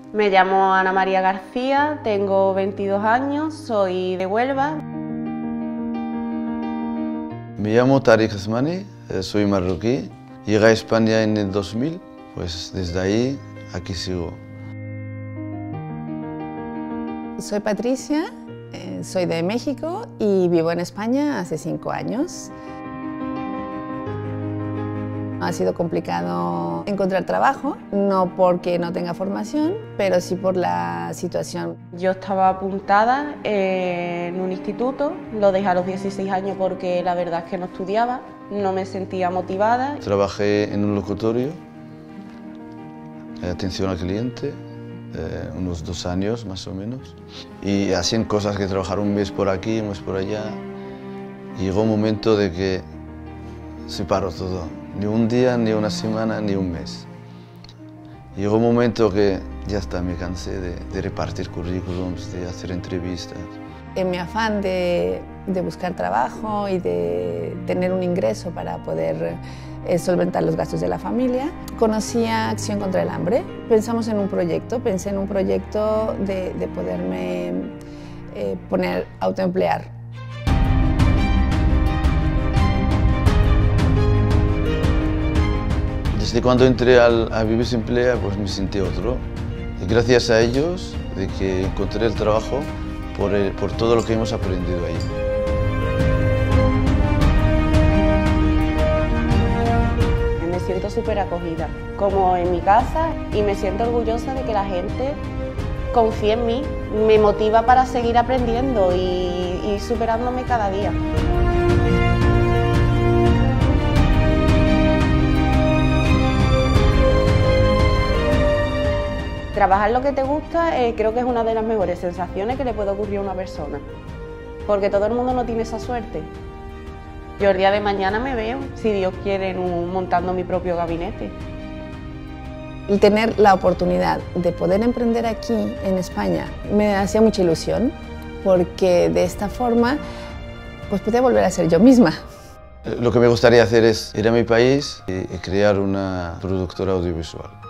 Me llamo Ana María García, tengo 22 años, soy de Huelva. Me llamo Tariq Asmani, soy marroquí. Llegué a España en el 2000, pues desde ahí aquí sigo. Soy Patricia, soy de México y vivo en España hace 5 años. Ha sido complicado encontrar trabajo, no porque no tenga formación, pero sí por la situación. Yo estaba apuntada en un instituto, lo dejé a los 16 años porque la verdad es que no estudiaba, no me sentía motivada. Trabajé en un locutorio, atención al cliente, unos 2 años más o menos, y hacían cosas que trabajar un mes por aquí, un mes por allá. Y llegó un momento de que se paró todo, ni un día, ni una semana, ni un mes. Llegó un momento que ya está, me cansé de repartir currículums, de hacer entrevistas. En mi afán de buscar trabajo y de tener un ingreso para poder solventar los gastos de la familia, conocí a Acción contra el Hambre. Pensé en un proyecto de poderme autoemplear. Desde cuando entré a Vivir Sin Emplea, pues me sentí otro. Y gracias a ellos, de que encontré el trabajo por todo lo que hemos aprendido ahí. Me siento súper acogida, como en mi casa, y me siento orgullosa de que la gente confíe en mí, me motiva para seguir aprendiendo y superándome cada día. Trabajar lo que te gusta creo que es una de las mejores sensaciones que le puede ocurrir a una persona, porque todo el mundo no tiene esa suerte. Yo el día de mañana me veo, si Dios quiere, montando mi propio gabinete. El tener la oportunidad de poder emprender aquí en España me hacía mucha ilusión, porque de esta forma pues podía volver a ser yo misma. Lo que me gustaría hacer es ir a mi país y crear una productora audiovisual.